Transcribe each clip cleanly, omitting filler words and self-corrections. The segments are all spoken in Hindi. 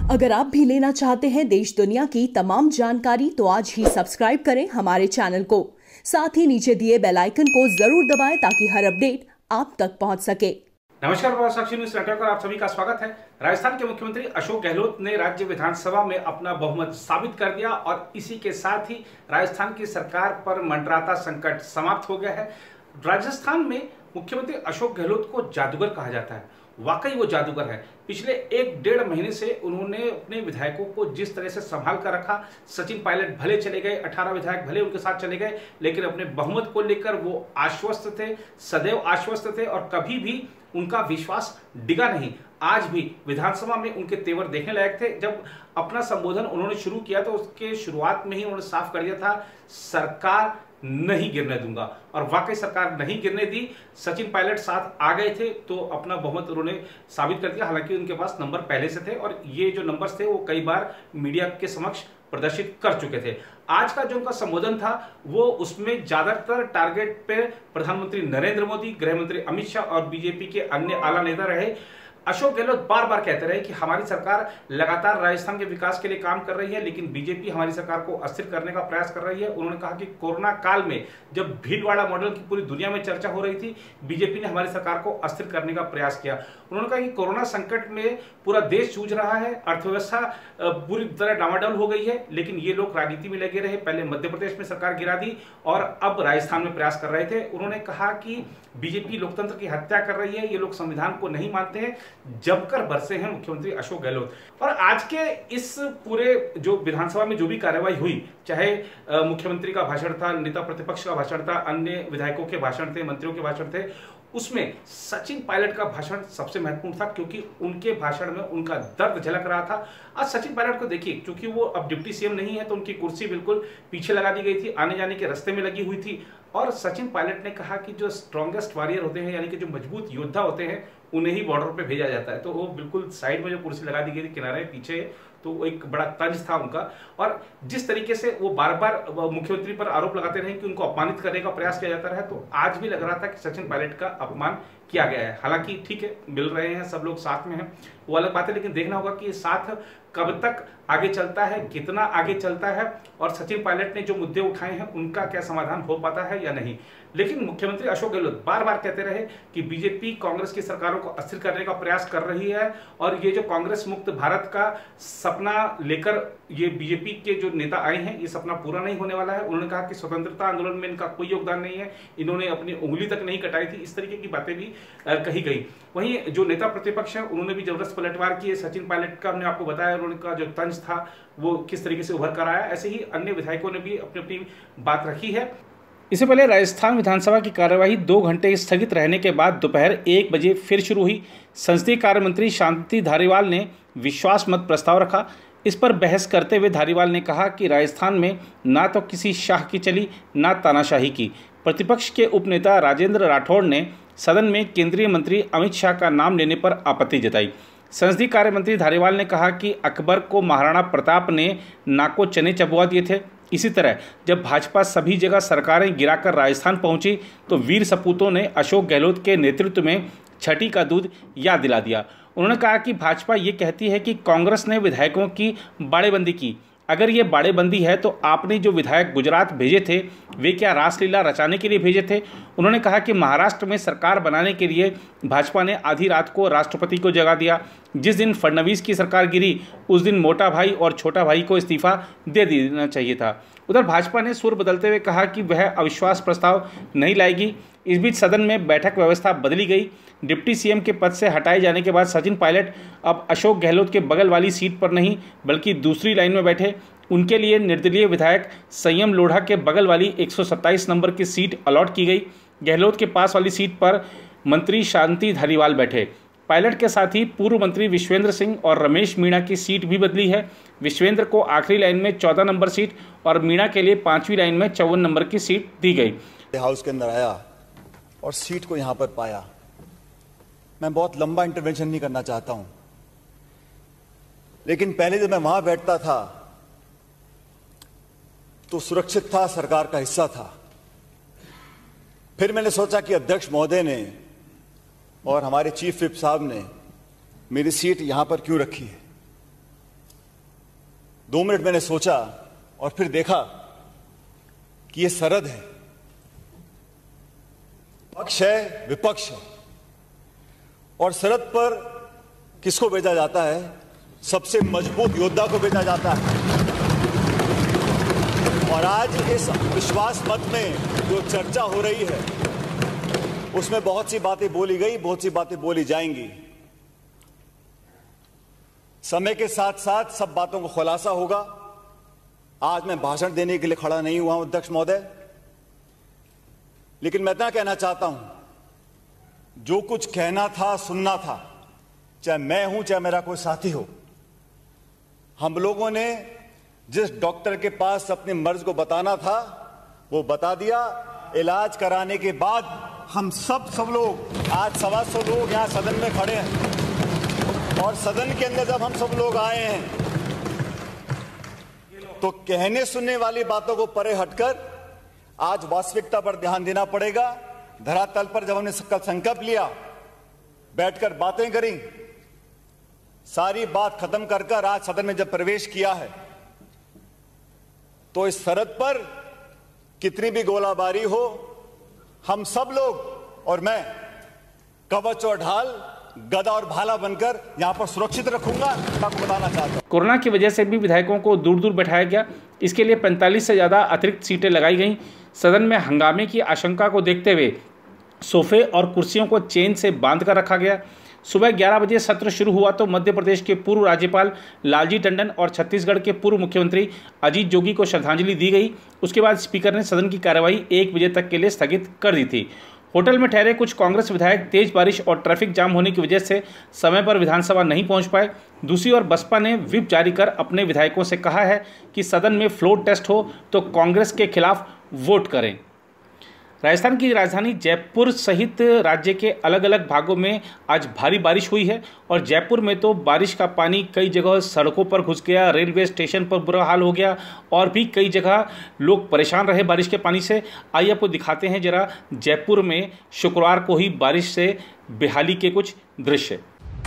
अगर आप भी लेना चाहते हैं देश दुनिया की तमाम जानकारी तो आज ही सब्सक्राइब करें हमारे चैनल को। साथ ही नीचे दिए बेल आइकन को जरूर दबाएं ताकि हर अपडेट आप तक पहुंच सके। नमस्कार, साक्षी न्यूज नेटवर्क पर आप सभी का स्वागत है। राजस्थान के मुख्यमंत्री अशोक गहलोत ने राज्य विधानसभा में अपना बहुमत साबित कर दिया और इसी के साथ ही राजस्थान की सरकार पर मंडराता संकट समाप्त हो गया है। राजस्थान में मुख्यमंत्री अशोक गहलोत को जादूगर कहा जाता है। वाकई वो जादूगर है। पिछले 1-1.5 महीने से उन्होंने अपने विधायकों को जिस तरह से संभाल कर रखा। सचिन पायलट भले चले गए, 18 विधायक भले उनके साथ चले गए, लेकिन अपने बहुमत को लेकर वो आश्वस्त थे, सदैव आश्वस्त थे और कभी भी उनका विश्वास डिगा नहीं। आज भी विधानसभा में उनके तेवर देखने लायक थे। जब अपना संबोधन उन्होंने शुरू किया तो उसके शुरुआत में ही उन्होंने साफ कर दिया था, सरकार नहीं गिरने दूंगा, और वाकई सरकार नहीं गिरने दी। सचिन पायलट साथ आ गए थे तो अपना बहुमत उन्होंने साबित कर दिया। हालांकि उनके पास नंबर पहले से थे और ये जो नंबर्स थे वो कई बार मीडिया के समक्ष प्रदर्शित कर चुके थे। आज का जो उनका संबोधन था वो उसमें ज्यादातर टारगेट पे प्रधानमंत्री नरेंद्र मोदी, गृह मंत्री अमित शाह और बीजेपी के अन्य आला नेता रहे। अशोक गहलोत बार बार कहते रहे कि हमारी सरकार लगातार राजस्थान के विकास के लिए काम कर रही है, लेकिन बीजेपी हमारी सरकार को अस्थिर करने का प्रयास कर रही है। उन्होंने कहा कि कोरोना काल में जब भीलवाड़ा मॉडल की पूरी दुनिया में चर्चा हो रही थी, बीजेपी ने हमारी सरकार को अस्थिर करने का प्रयास किया। उन्होंने कहा कि कोरोना संकट में पूरा देश जूझ रहा है, अर्थव्यवस्था पूरी तरह डामाडोल हो गई है, लेकिन ये लोग राजनीति में लगे रहे। पहले मध्य प्रदेश में सरकार गिरा दी और अब राजस्थान में प्रयास कर रहे थे। उन्होंने कहा कि बीजेपी लोकतंत्र की हत्या कर रही है, ये लोग संविधान को नहीं मानते हैं। जमकर बरसे हैं मुख्यमंत्री अशोक गहलोत। और आज के इस पूरे जो विधानसभा में जो भी कार्रवाई हुई, चाहे मुख्यमंत्री का भाषण था, नेता प्रतिपक्ष का भाषण था, अन्य विधायकों के भाषण थे, मंत्रियों के भाषण थे, उसमें सचिन पायलट का भाषण सबसे महत्वपूर्ण था क्योंकि उनके भाषण में उनका दर्द झलक रहा था। आज सचिन पायलट को देखिए, क्योंकि वो अब डिप्टी सीएम नहीं है तो उनकी कुर्सी बिल्कुल पीछे लगा दी गई थी, आने जाने के रास्ते में लगी हुई थी। और सचिन पायलट ने कहा कि जो स्ट्रॉन्गेस्ट वॉरियर होते हैं, यानी कि जो मजबूत योद्धा होते हैं, उन्हें ही बॉर्डर पे भेजा जाता है। तो वो बिल्कुल साइड में जो कुर्सी लगा दी गई थी किनारे पीछे, तो एक बड़ा तंज था उनका। और जिस तरीके से वो बार बार मुख्यमंत्री पर आरोप लगाते रहे कि उनको अपमानित करने का प्रयास किया जाता रहा, तो आज भी लग रहा था कि सचिन पायलट का अपमान किया गया है। हालांकि ठीक है, मिल रहे हैं, सब लोग साथ में हैं, वो अलग बात है, लेकिन देखना होगा कि साथ कब तक आगे चलता है, कितना आगे चलता है और सचिन पायलट ने जो मुद्दे उठाए हैं उनका क्या समाधान हो पाता है या नहीं। लेकिन मुख्यमंत्री अशोक गहलोत बार बार कहते रहे कि बीजेपी कांग्रेस की सरकारों को अस्थिर करने का प्रयास कर रही है और ये जो कांग्रेस मुक्त भारत का सपना लेकर ये बीजेपी के जो नेता आए हैं, ये सपना पूरा नहीं होने वाला है। उन्होंने कहा कि स्वतंत्रता आंदोलन में इनका कोई योगदान नहीं है, इन्होंने अपनी उंगली तक नहीं कटाई थी, इस तरीके की बातें भी कही गई। वहीं जो नेता प्रतिपक्ष है उन्होंने भी जबरदस्त पलटवार किए। सचिन पायलट का हमने आपको बताया, उनका जो तंज था वो किस तरीके से उभर कर आया। ऐसे ही अन्य विधायकों ने भी अपनी अपनी बात रखी है। इससे पहले राजस्थान विधानसभा की कार्यवाही 2 घंटे स्थगित रहने के बाद दोपहर 1 बजे फिर शुरू हुई। संसदीय कार्य मंत्री शांति धारीवाल ने विश्वास मत प्रस्ताव रखा। इस पर बहस करते हुए धारीवाल ने कहा कि राजस्थान में ना तो किसी शाह की चली, ना तानाशाही की। प्रतिपक्ष के उपनेता राजेंद्र राठौड़ ने सदन में केंद्रीय मंत्री अमित शाह का नाम लेने पर आपत्ति जताई। संसदीय कार्य मंत्री धारीवाल ने कहा कि अकबर को महाराणा प्रताप ने नाको चने चबवा दिए थे। इसी तरह जब भाजपा सभी जगह सरकारें गिराकर राजस्थान पहुंची तो वीर सपूतों ने अशोक गहलोत के नेतृत्व में छठी का दूध याद दिला दिया। उन्होंने कहा कि भाजपा ये कहती है कि कांग्रेस ने विधायकों की बाड़ेबंदी की। अगर ये बाड़ेबंदी है तो आपने जो विधायक गुजरात भेजे थे वे क्या रासलीला रचाने के लिए भेजे थे? उन्होंने कहा कि महाराष्ट्र में सरकार बनाने के लिए भाजपा ने आधी रात को राष्ट्रपति को जगा दिया। जिस दिन फडणवीस की सरकार गिरी उस दिन मोटा भाई और छोटा भाई को इस्तीफा दे देना चाहिए था। उधर भाजपा ने सुर बदलते हुए कहा कि वह अविश्वास प्रस्ताव नहीं लाएगी। इस बीच सदन में बैठक व्यवस्था बदली गई। डिप्टी सीएम के पद से हटाए जाने के बाद सचिन पायलट अब अशोक गहलोत के बगल वाली सीट पर नहीं बल्कि दूसरी लाइन में बैठे। उनके लिए निर्दलीय विधायक संयम लोढ़ा के बगल वाली 127 नंबर की सीट अलॉट की गई। गहलोत के पास वाली सीट पर मंत्री शांति धारीवाल बैठे। पायलट के साथ ही पूर्व मंत्री विश्वेंद्र सिंह और रमेश मीणा की सीट भी बदली है। विश्वेंद्र को आखिरी लाइन में 14 नंबर सीट और मीणा के लिए 5वीं लाइन में 54 नंबर की सीट दी गई। हाउस के अंदर आया और सीट को यहां पर पाया। मैं बहुत लंबा इंटरवेंशन नहीं करना चाहता हूं, लेकिन पहले जब मैं वहां बैठता था तो सुरक्षित था, सरकार का हिस्सा था। फिर मैंने सोचा कि अध्यक्ष महोदय ने और हमारे चीफ विप साहब ने मेरी सीट यहां पर क्यों रखी है। 2 मिनट मैंने सोचा और फिर देखा कि ये सरहद है, पक्ष है, विपक्ष है, और सरहद पर किसको भेजा जाता है? सबसे मजबूत योद्धा को भेजा जाता है। और आज इस विश्वास मत में जो चर्चा हो रही है उसमें बहुत सी बातें बोली गई, बहुत सी बातें बोली जाएंगी। समय के साथ साथ सब बातों को खुलासा होगा। आज मैं भाषण देने के लिए खड़ा नहीं हुआ हूं अध्यक्ष महोदय, लेकिन मैं इतना कहना चाहता हूं, जो कुछ कहना था, सुनना था, चाहे मैं हूं चाहे मेरा कोई साथी हो, हम लोगों ने जिस डॉक्टर के पास अपने मर्ज को बताना था वो बता दिया। इलाज कराने के बाद हम सब लोग, आज 125 लोग यहां सदन में खड़े हैं, और सदन के अंदर जब हम सब लोग आए हैं तो कहने सुनने वाली बातों को परे हटकर आज वास्तविकता पर ध्यान देना पड़ेगा। धरातल पर जब हमने कल संकल्प लिया, बैठकर बातें करी, सारी बात खत्म कर आज सदन में जब प्रवेश किया है, तो इस सरहद पर कितनी भी गोलाबारी हो, हम सब लोग और मैं कवच और ढाल, गदा और भाला बनकर यहां पर सुरक्षित रखूंगा। आपको बताना चाहता हूं, कोरोना की वजह से भी विधायकों को दूर दूर बैठाया गया। इसके लिए 45 से ज़्यादा अतिरिक्त सीटें लगाई गईं। सदन में हंगामे की आशंका को देखते हुए सोफे और कुर्सियों को चेन से बांध कर रखा गया। सुबह 11 बजे सत्र शुरू हुआ तो मध्य प्रदेश के पूर्व राज्यपाल लालजी टंडन और छत्तीसगढ़ के पूर्व मुख्यमंत्री अजीत जोगी को श्रद्धांजलि दी गई। उसके बाद स्पीकर ने सदन की कार्यवाही 1 बजे तक के लिए स्थगित कर दी थी। होटल में ठहरे कुछ कांग्रेस विधायक तेज बारिश और ट्रैफिक जाम होने की वजह से समय पर विधानसभा नहीं पहुंच पाए। दूसरी ओर बसपा ने व्हिप जारी कर अपने विधायकों से कहा है कि सदन में फ्लोर टेस्ट हो तो कांग्रेस के खिलाफ वोट करें। राजस्थान की राजधानी जयपुर सहित राज्य के अलग अलग भागों में आज भारी बारिश हुई है और जयपुर में तो बारिश का पानी कई जगह सड़कों पर घुस गया, रेलवे स्टेशन पर बुरा हाल हो गया और भी कई जगह लोग परेशान रहे बारिश के पानी से। आइए आपको दिखाते हैं जरा जयपुर में शुक्रवार को ही बारिश से बेहाली के कुछ दृश्य।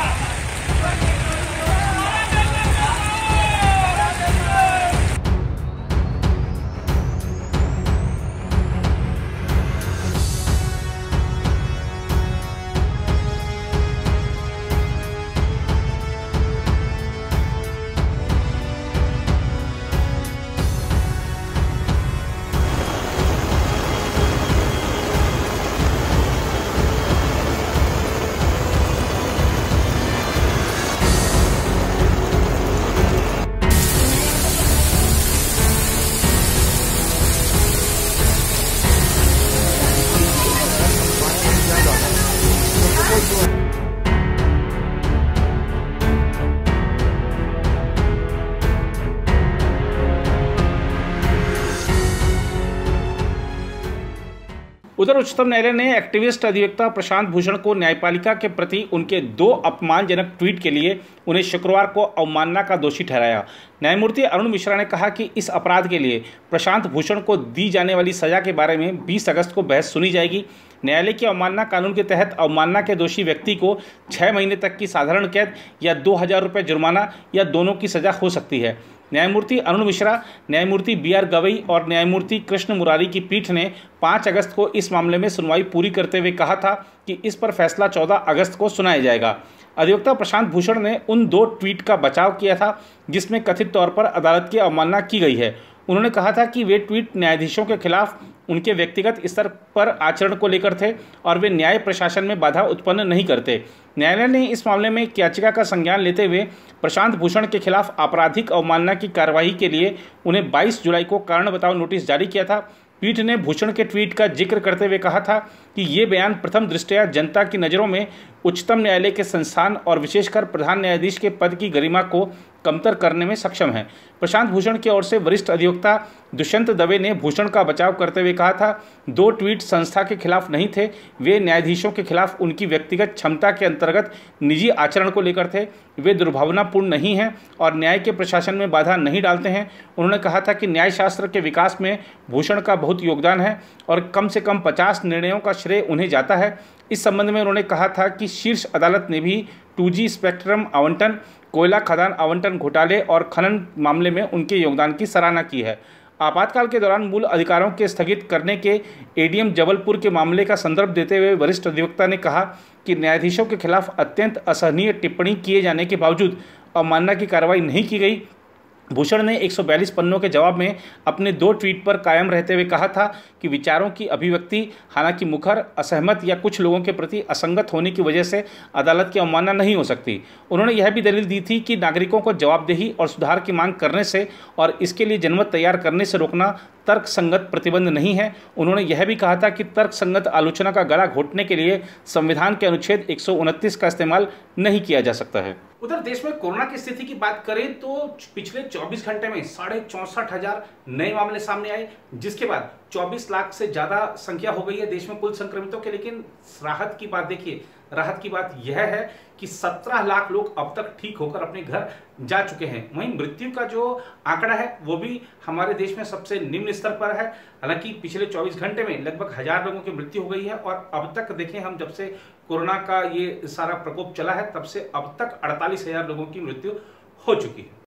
उधर उच्चतम न्यायालय ने एक्टिविस्ट अधिवक्ता प्रशांत भूषण को न्यायपालिका के प्रति उनके 2 अपमानजनक ट्वीट के लिए उन्हें शुक्रवार को अवमानना का दोषी ठहराया। न्यायमूर्ति अरुण मिश्रा ने कहा कि इस अपराध के लिए प्रशांत भूषण को दी जाने वाली सजा के बारे में 20 अगस्त को बहस सुनी जाएगी। न्यायालय की अवमानना कानून के तहत अवमानना के दोषी व्यक्ति को 6 महीने तक की साधारण कैद या 2000 रुपये जुर्माना या दोनों की सजा हो सकती है। न्यायमूर्ति अरुण मिश्रा, न्यायमूर्ति BR गवई और न्यायमूर्ति कृष्ण मुरारी की पीठ ने 5 अगस्त को इस मामले में सुनवाई पूरी करते हुए कहा था कि इस पर फैसला 14 अगस्त को सुनाया जाएगा। अधिवक्ता प्रशांत भूषण ने उन 2 ट्वीट का बचाव किया था जिसमें कथित तौर पर अदालत की अवमानना की गई है। उन्होंने कहा था कि वे ट्वीट न्यायाधीशों के खिलाफ उनके व्यक्तिगत स्तर पर आचरण को लेकर थे और वे न्याय प्रशासन में बाधा उत्पन्न नहीं करते। न्यायालय ने इस मामले में एक याचिका का संज्ञान लेते हुए प्रशांत भूषण के खिलाफ आपराधिक अवमानना की कार्यवाही के लिए उन्हें 22 जुलाई को कारण बताओ नोटिस जारी किया था। पीठ ने भूषण के ट्वीट का जिक्र करते हुए कहा था कि ये बयान प्रथम दृष्टया जनता की नज़रों में उच्चतम न्यायालय के संस्थान और विशेषकर प्रधान न्यायाधीश के पद की गरिमा को कमतर करने में सक्षम है। प्रशांत भूषण की ओर से वरिष्ठ अधिवक्ता दुष्यंत दवे ने भूषण का बचाव करते हुए कहा था, 2 ट्वीट संस्था के खिलाफ नहीं थे, वे न्यायाधीशों के खिलाफ उनकी व्यक्तिगत क्षमता के अंतर्गत निजी आचरण को लेकर थे। वे दुर्भावनापूर्ण नहीं हैं और न्याय के प्रशासन में बाधा नहीं डालते हैं। उन्होंने कहा था कि न्यायशास्त्र के विकास में भूषण का बहुत योगदान है और कम से कम 50 निर्णयों का श्रेय उन्हें जाता है। इस संबंध में उन्होंने कहा था कि शीर्ष अदालत ने भी 2G स्पेक्ट्रम आवंटन कोयला खदान आवंटन घोटाले और खनन मामले में उनके योगदान की सराहना की है। आपातकाल के दौरान मूल अधिकारों के स्थगित करने के एडीएम जबलपुर के मामले का संदर्भ देते हुए वरिष्ठ अधिवक्ता ने कहा कि न्यायाधीशों के खिलाफ अत्यंत असहनीय टिप्पणी किए जाने के बावजूद अवमानना की कार्रवाई नहीं की गई। भूषण ने 142 पन्नों के जवाब में अपने 2 ट्वीट पर कायम रहते हुए कहा था कि विचारों की अभिव्यक्ति, हालांकि मुखर, असहमत या कुछ लोगों के प्रति असंगत होने की वजह से अदालत की अवमानना नहीं हो सकती। उन्होंने यह भी दलील दी थी कि नागरिकों को जवाबदेही और सुधार की मांग करने से और इसके लिए जनमत तैयार करने से रोकना तर्कसंगत प्रतिबंध नहीं है। उन्होंने यह भी कहा था कि तर्कसंगत आलोचना का गला घोटने के लिए संविधान के अनुच्छेद 129 का इस्तेमाल नहीं किया जा सकता है। उधर देश में कोरोना की स्थिति की बात करें तो पिछले 24 घंटे में 64,500 नए मामले सामने आए, जिसके बाद 24 लाख से ज्यादा संख्या हो गई है देश में कुल संक्रमितों के। लेकिन राहत की बात देखिए, राहत की बात यह है कि 17 लाख लोग अब तक ठीक होकर अपने घर जा चुके हैं। वहीं मृत्यु का जो आंकड़ा है वो भी हमारे देश में सबसे निम्न स्तर पर है। हालांकि पिछले 24 घंटे में लगभग 1000 लोगों की मृत्यु हो गई है और अब तक देखें हम जब से कोरोना का ये सारा प्रकोप चला है तब से अब तक 48,000 लोगों की मृत्यु हो चुकी है।